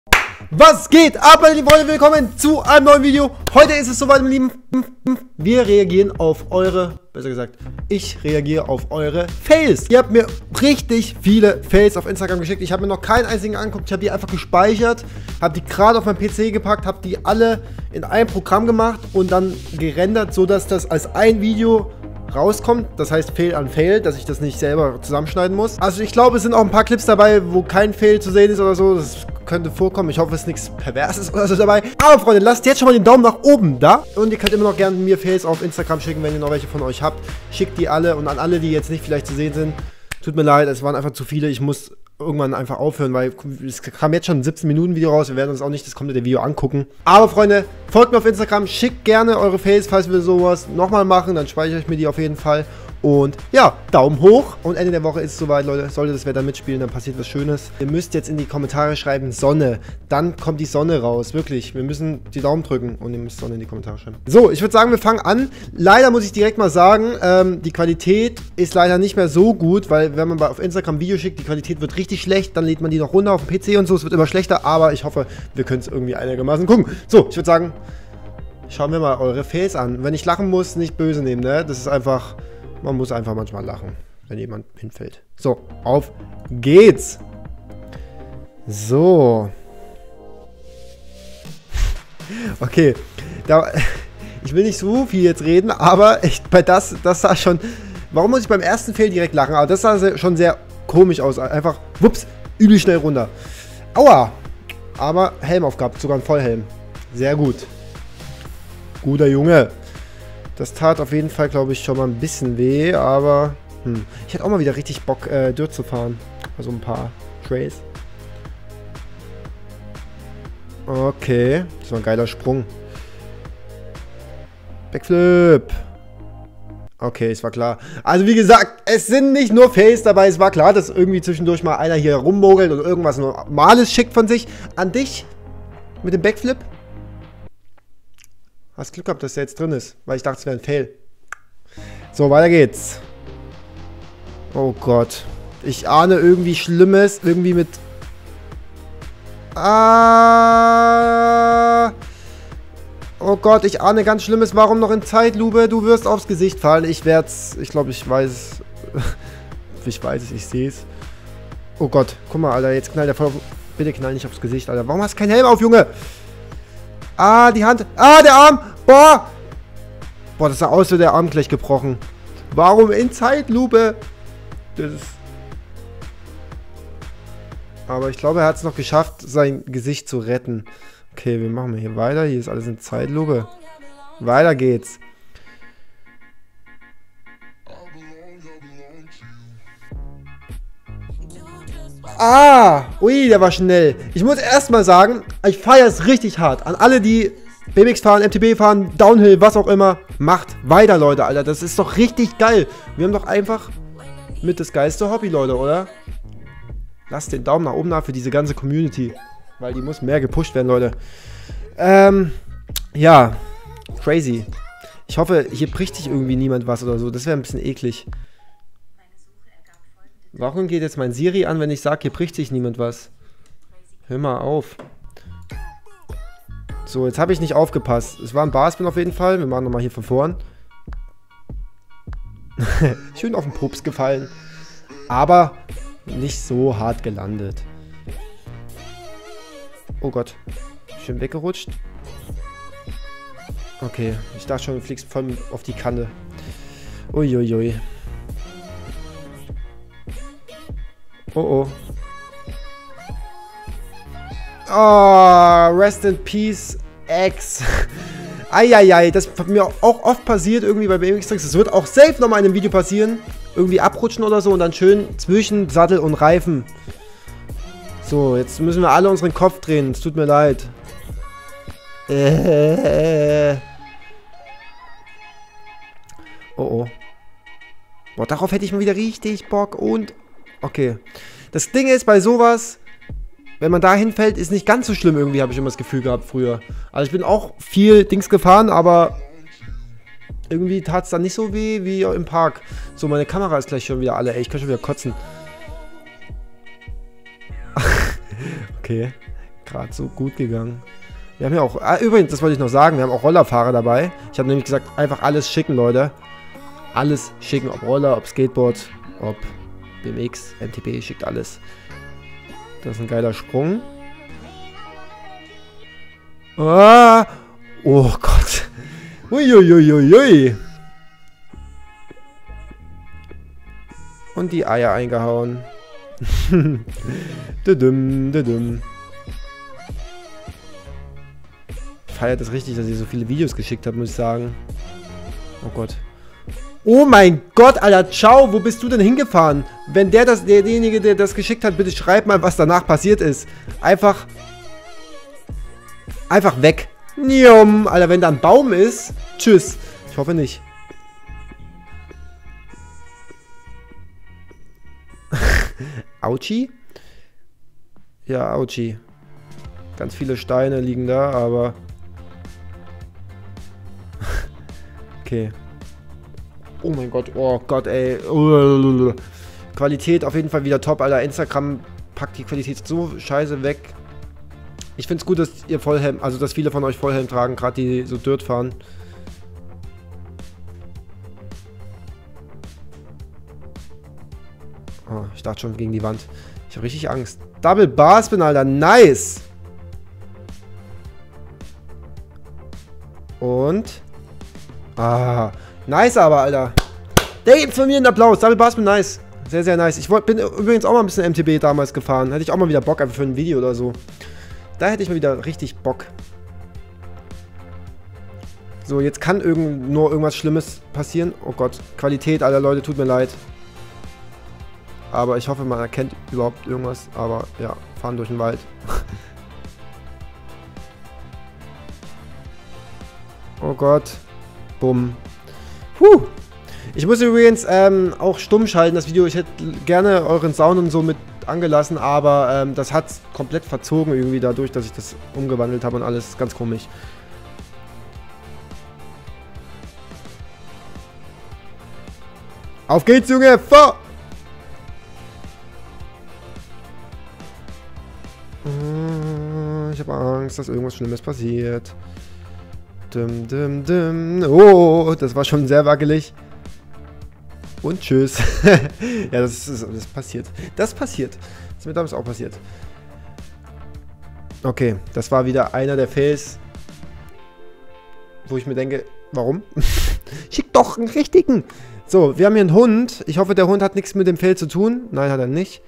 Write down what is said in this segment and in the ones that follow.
Was geht ab, meine lieben Freunde? Willkommen zu einem neuen Video. Heute ist es soweit, meine Lieben. Wir reagieren auf eure, besser gesagt, ich reagiere auf eure Fails. Ihr habt mir richtig viele Fails auf Instagram geschickt. Ich habe mir noch keinen einzigen angeguckt. Ich habe die einfach gespeichert, habe die gerade auf meinen PC gepackt, habe die alle in ein Programm gemacht und dann gerendert, sodass das als ein Video rauskommt, das heißt Fail an Fail, dass ich das nicht selber zusammenschneiden muss. Also ich glaube, es sind auch ein paar Clips dabei, wo kein Fail zu sehen ist oder so. Das könnte vorkommen. Ich hoffe, es ist nichts Perverses oder so dabei. Aber Freunde, lasst jetzt schon mal den Daumen nach oben da. Und ihr könnt immer noch gerne mir Fails auf Instagram schicken, wenn ihr noch welche von euch habt. Schickt die alle und an alle, die jetzt nicht vielleicht zu sehen sind. Tut mir leid, es waren einfach zu viele. Ich muss irgendwann einfach aufhören, weil es kam jetzt schon ein 17-Minuten-Video raus. Wir werden uns auch nicht das komplette Video angucken. Aber Freunde, folgt mir auf Instagram, schickt gerne eure Fails, falls wir sowas nochmal machen. Dann speichere ich mir die auf jeden Fall. Und ja, Daumen hoch. Und Ende der Woche ist es soweit, Leute. Sollte das Wetter mitspielen, dann passiert was Schönes. Ihr müsst jetzt in die Kommentare schreiben, Sonne. Dann kommt die Sonne raus. Wirklich. Wir müssen die Daumen drücken und ihr müsst Sonne in die Kommentare schreiben. So, ich würde sagen, wir fangen an. Leider muss ich direkt mal sagen, die Qualität ist leider nicht mehr so gut, weil wenn man auf Instagram ein Video schickt, die Qualität wird richtig schlecht. Dann lädt man die noch runter auf dem PC und so. Es wird immer schlechter, aber ich hoffe, wir können es irgendwie einigermaßen gucken. So, ich würde sagen, schauen wir mal eure Fails an. Wenn ich lachen muss, nicht böse nehmen, ne? Das ist einfach... Man muss einfach manchmal lachen, wenn jemand hinfällt. So, auf geht's. So. Okay. Ich will nicht so viel jetzt reden, aber das sah schon... Warum muss ich beim ersten Fail direkt lachen? Aber das sah schon sehr komisch aus. Einfach, wups, übel schnell runter. Aua. Aber Helm aufgehabt, sogar ein Vollhelm. Sehr gut. Guter Junge. Das tat auf jeden Fall, glaube ich, schon mal ein bisschen weh, aber ich hätte auch mal wieder richtig Bock, Dirt zu fahren. Also ein paar Trails. Okay, das war ein geiler Sprung. Backflip. Okay, es war klar. Also wie gesagt, es sind nicht nur Fails dabei, es war klar, dass irgendwie zwischendurch mal einer hier rummogelt oder irgendwas Normales schickt von sich an dich mit dem Backflip. Hast Glück gehabt, dass der jetzt drin ist, weil ich dachte, es wäre ein Fail. So, weiter geht's. Oh Gott. Ich ahne irgendwie Schlimmes. Irgendwie mit... Oh Gott, ich ahne ganz Schlimmes. Warum noch in Zeitlupe? Du wirst aufs Gesicht fallen. Ich werd's... Ich glaube, ich weiß es. Ich weiß es, ich sehe es. Oh Gott, guck mal, Alter. Jetzt knallt der voll auf... Bitte knall nicht aufs Gesicht, Alter. Warum hast du keinen Helm auf, Junge? Ah, die Hand. Ah, der Arm. Boah. Boah, das sah aus, wie der Arm gleich gebrochen. Warum in Zeitlupe? Das ist... Aber ich glaube, er hat es noch geschafft, sein Gesicht zu retten. Okay, wir machen hier weiter. Hier ist alles in Zeitlupe. Weiter geht's. Ah, ui, der war schnell. Ich muss erstmal sagen, ich feiere es richtig hart. An alle, die BMX fahren, MTB fahren, Downhill, was auch immer. Macht weiter, Leute, Alter. Das ist doch richtig geil. Wir haben doch einfach mit das geilste Hobby, Leute, oder? Lasst den Daumen nach oben da für diese ganze Community. Weil die muss mehr gepusht werden, Leute. Ja. Crazy. Ich hoffe, hier bricht sich irgendwie niemand was oder so. Das wäre ein bisschen eklig. Warum geht jetzt mein Siri an, wenn ich sage, hier bricht sich niemand was? Hör mal auf. So, jetzt habe ich nicht aufgepasst. Es war ein Barspin auf jeden Fall. Wir machen nochmal hier von vorn. Schön auf den Pups gefallen. Aber nicht so hart gelandet. Oh Gott. Schön weggerutscht. Okay, ich dachte schon, du fliegst voll auf die Kante. Uiuiui. Oh oh. Oh, rest in peace, X. Eieiei, das hat mir auch oft passiert irgendwie bei BMX Tricks. Das wird auch safe nochmal in einem Video passieren. Irgendwie abrutschen oder so und dann schön zwischen Sattel und Reifen. So, jetzt müssen wir alle unseren Kopf drehen. Es tut mir leid. Oh oh. Boah, darauf hätte ich mal wieder richtig Bock und... Okay. Das Ding ist, bei sowas, wenn man da hinfällt, ist nicht ganz so schlimm irgendwie, habe ich immer das Gefühl gehabt früher. Also ich bin auch viel Dings gefahren, aber irgendwie tat es dann nicht so weh wie im Park. So, meine Kamera ist gleich schon wieder alle. Ey, ich kann schon wieder kotzen. Okay. gerade so gut gegangen. Wir haben ja auch, übrigens, das wollte ich noch sagen, wir haben auch Rollerfahrer dabei. Ich habe nämlich gesagt, einfach alles schicken, Leute. Alles schicken, ob Roller, ob Skateboard, ob BMX, MTB, schickt alles. Das ist ein geiler Sprung. Ah, oh Gott. Uiuiuiui. Und die Eier eingehauen. Düdüm, düdüm. Ich feiere das richtig, dass ihr so viele Videos geschickt habt, muss ich sagen. Oh Gott. Oh mein Gott, Alter, ciao, wo bist du denn hingefahren? Wenn derjenige, der das geschickt hat, bitte schreib mal, was danach passiert ist. Einfach weg. Nium, Alter, wenn da ein Baum ist, tschüss. Ich hoffe nicht. Autschi? Ja, Autschi. Ganz viele Steine liegen da, aber... Okay. Oh mein Gott, oh Gott, ey. Qualität auf jeden Fall wieder top, Alter. Instagram packt die Qualität so scheiße weg. Ich find's gut, dass ihr Vollhelm, also dass viele von euch Vollhelm tragen, gerade die so Dirt fahren. Oh, ich dachte schon gegen die Wand. Ich habe richtig Angst. Double Barspin, Alter, nice! Und... Ah, nice aber, Alter. Der gibt von mir einen Applaus. Double Barspin, nice. Sehr, sehr nice. Ich bin übrigens auch mal ein bisschen MTB damals gefahren. Hätte ich auch mal wieder Bock, einfach für ein Video oder so. Da hätte ich mal wieder richtig Bock. So, jetzt kann nur irgendwas Schlimmes passieren. Oh Gott, Qualität, Alter, Leute, tut mir leid. Aber ich hoffe, man erkennt überhaupt irgendwas. Aber ja, fahren durch den Wald. Oh Gott. Bumm. Puh. Ich muss übrigens auch stumm schalten, das Video. Ich hätte gerne euren Sound und so mit angelassen, aber das hat komplett verzogen irgendwie dadurch, dass ich das umgewandelt habe und alles. Ganz komisch. Auf geht's, Junge! Vor! Ich habe Angst, dass irgendwas Schlimmes passiert. Dim, dim, dim. Oh, das war schon sehr wackelig. Und tschüss. Ja, das passiert. Das passiert. Das ist mir damals auch passiert. Okay, das war wieder einer der Fails, wo ich mir denke, warum? Schick doch einen richtigen. So, wir haben hier einen Hund. Ich hoffe, der Hund hat nichts mit dem Fail zu tun. Nein, hat er nicht.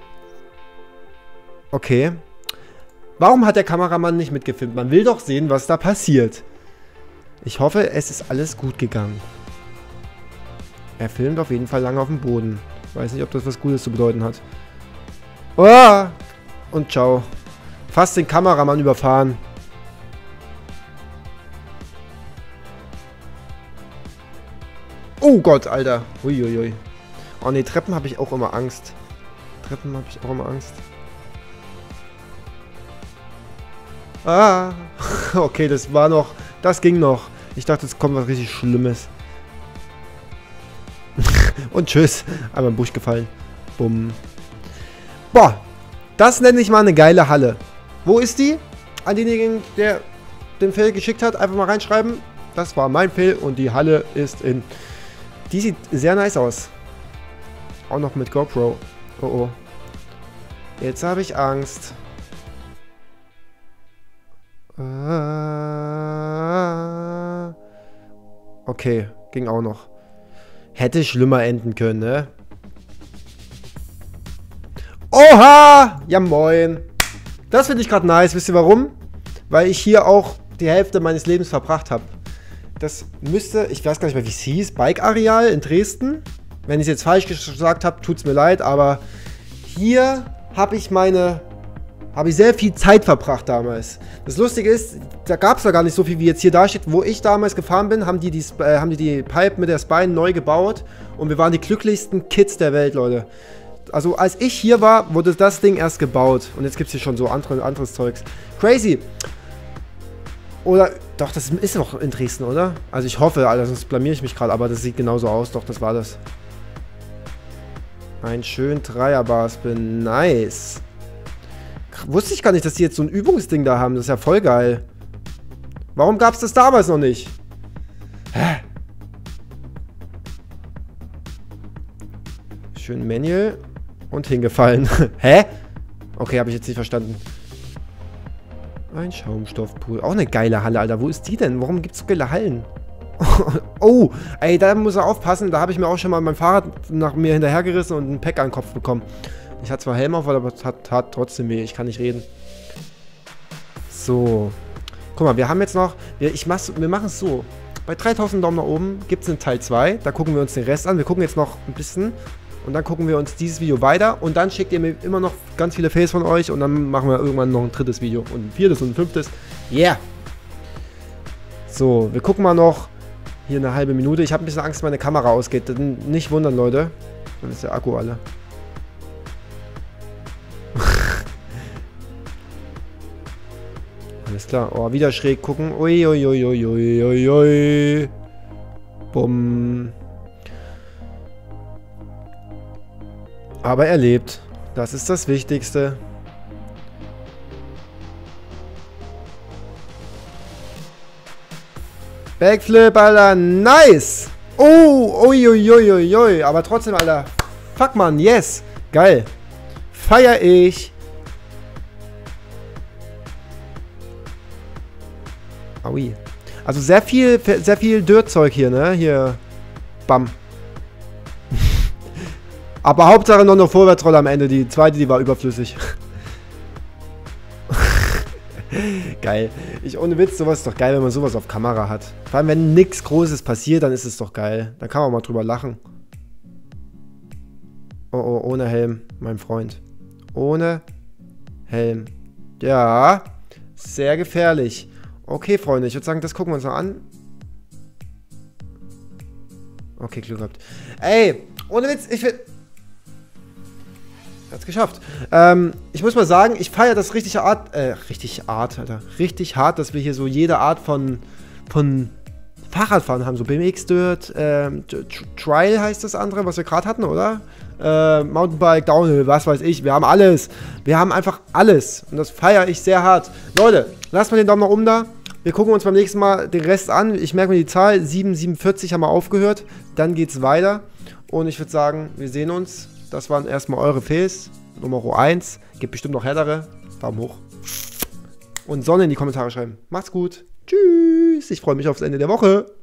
Okay. Warum hat der Kameramann nicht mitgefilmt? Man will doch sehen, was da passiert. Ich hoffe, es ist alles gut gegangen. Er filmt auf jeden Fall lange auf dem Boden. Weiß nicht, ob das was Gutes zu bedeuten hat. Oh! Und ciao. Fast den Kameramann überfahren. Oh Gott, Alter. Uiuiui. Oh ne, Treppen habe ich auch immer Angst. Treppen habe ich auch immer Angst. Ah! Okay, das war noch... Das ging noch. Ich dachte, es kommt was richtig Schlimmes. Und tschüss. Einmal im Busch gefallen. Bumm. Boah. Das nenne ich mal eine geile Halle. Wo ist die? An denjenigen, der den Fail geschickt hat, einfach mal reinschreiben. Das war mein Fail und die Halle ist in... Die sieht sehr nice aus. Auch noch mit GoPro. Oh oh. Jetzt habe ich Angst. Okay, ging auch noch. Hätte schlimmer enden können, ne? Oha! Ja, moin. Das finde ich gerade nice. Wisst ihr warum? Weil ich hier auch die Hälfte meines Lebens verbracht habe. Das müsste, ich weiß gar nicht mehr, wie es hieß, Bike-Areal in Dresden. Wenn ich es jetzt falsch gesagt habe, tut es mir leid, aber hier habe ich sehr viel Zeit verbracht damals. Das Lustige ist, da gab es ja gar nicht so viel, wie jetzt hier da steht. Wo ich damals gefahren bin, haben die die Pipe mit der Spine neu gebaut und wir waren die glücklichsten Kids der Welt, Leute. Also als ich hier war, wurde das Ding erst gebaut und jetzt gibt es hier schon so anderes Zeugs. Crazy. Oder, doch, das ist doch in Dresden, oder? Also ich hoffe, Alter, sonst blamiere ich mich gerade, aber das sieht genauso aus. Doch, das war das. Ein schön Dreierbarspin, nice. Wusste ich gar nicht, dass die jetzt so ein Übungsding da haben. Das ist ja voll geil. Warum gab es das damals noch nicht? Hä? Schön Manual und hingefallen. Hä? Okay, habe ich jetzt nicht verstanden. Ein Schaumstoffpool. Auch eine geile Halle, Alter. Wo ist die denn? Warum gibt es so geile Hallen? Oh, ey, da muss er aufpassen. Da habe ich mir auch schon mal mein Fahrrad nach mir hinterhergerissen und einen Pack an den Kopf bekommen. Ich hatte zwar Helm auf, aber es hat trotzdem weh. Ich kann nicht reden. So. Guck mal, wir haben jetzt noch... Wir machen es so. Bei 3000 Daumen nach oben gibt es einen Teil 2. Da gucken wir uns den Rest an. Wir gucken jetzt noch ein bisschen. Und dann gucken wir uns dieses Video weiter. Und dann schickt ihr mir immer noch ganz viele Fails von euch. Und dann machen wir irgendwann noch ein drittes Video. Und ein viertes und ein fünftes. Yeah. So, wir gucken mal noch. Hier eine halbe Minute. Ich habe ein bisschen Angst, dass meine Kamera ausgeht. Nicht wundern, Leute. Dann ist der Akku alle. Alles klar. Oh, wieder schräg gucken. Ui, ui, ui, ui, ui, ui, ui. Bumm. Aber er lebt. Das ist das Wichtigste. Backflip, Alter. Nice. Oh, ui, ui, ui, ui, ui. Aber trotzdem, Alter. Fuck, man. Yes. Geil. Feier ich. Aui. Also sehr viel Dirtzeug hier, ne? Hier. Bam. Aber Hauptsache noch eine Vorwärtsrolle am Ende. Die zweite, die war überflüssig. Geil. Ohne Witz, sowas ist doch geil, wenn man sowas auf Kamera hat. Vor allem, wenn nichts Großes passiert, dann ist es doch geil. Da kann man mal drüber lachen. Oh, oh, ohne Helm, mein Freund. Ohne Helm. Ja, sehr gefährlich. Okay, Freunde, ich würde sagen, das gucken wir uns noch an. Okay, Glück gehabt. Ey, ohne Witz, ich will... Hat's geschafft. Ich muss mal sagen, ich feiere das richtig hart, Alter. Richtig hart, dass wir hier so jede Art von Fahrradfahren haben. So BMX Dirt, Trial heißt das andere, was wir gerade hatten, oder? Mountainbike, Downhill, was weiß ich. Wir haben alles. Wir haben einfach alles. Und das feiere ich sehr hart. Leute, lasst mal den Daumen nach oben da. Wir gucken uns beim nächsten Mal den Rest an. Ich merke mir die Zahl. 7,47 haben wir aufgehört. Dann geht's weiter. Und ich würde sagen, wir sehen uns. Das waren erstmal eure Fails. Nummer 1. Gibt bestimmt noch härtere. Daumen hoch. Und Sonne in die Kommentare schreiben. Macht's gut. Tschüss. Ich freue mich aufs Ende der Woche.